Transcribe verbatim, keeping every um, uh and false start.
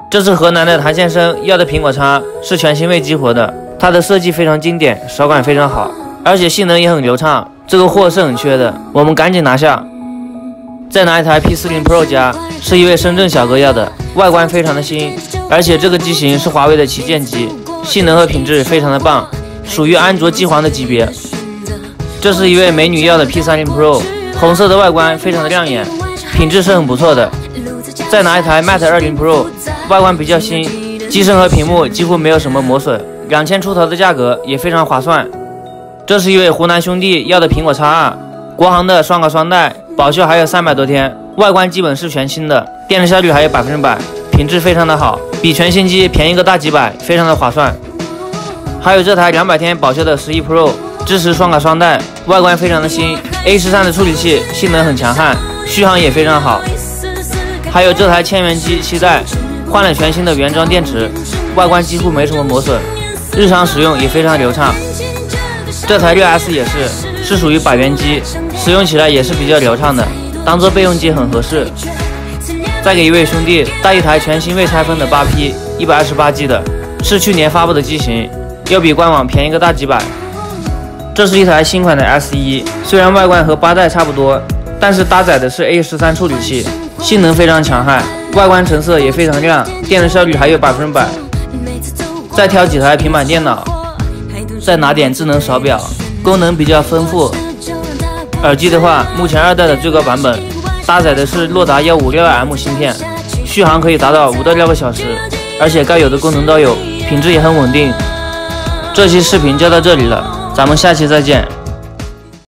这是河南的谭先生要的苹果叉，是全新未激活的，它的设计非常经典，手感非常好，而且性能也很流畅，这个货是很缺的，我们赶紧拿下。再拿一台 P四十 Pro 加，是一位深圳小哥要的，外观非常的新，而且这个机型是华为的旗舰机，性能和品质非常的棒，属于安卓机皇的级别。这是一位美女要的 P三十 Pro， 红色的外观非常的亮眼，品质是很不错的。再拿一台 Mate 二十 Pro， 外观比较新，机身和屏幕几乎没有什么磨损，两千出头的价格也非常划算。这是一位湖南兄弟要的苹果 X 二， 国行的双卡双待，保修还有三百多天，外观基本是全新的，电池效率还有百分之百，品质非常的好，比全新机便宜个大几百，非常的划算。还有这台两百天保修的十一 Pro， 支持双卡双待，外观非常的新 ，A 十三 的处理器，性能很强悍，续航也非常好。还有这台千元机七代，换了全新的原装电池，外观几乎没什么磨损，日常使用也非常流畅。这台 六 S 也是，是属于百元机，使用起来也是比较流畅的，当做备用机很合适。再给一位兄弟带一台全新未拆分的 八 P 一百二十八 G 的，是去年发布的机型，要比官网便宜个大几百。这是一台新款的 S 一， 虽然外观和八代差不多，但是搭载的是 A 十三 处理器，性能非常强悍，外观成色也非常亮，电池效率还有百分之百。再挑几台平板电脑，再拿点智能手表，功能比较丰富。耳机的话，目前二代的最高版本搭载的是洛达一五六二 M 芯片，续航可以达到五到六个小时，而且该有的功能都有，品质也很稳定。这期视频就到这里了，咱们下期再见。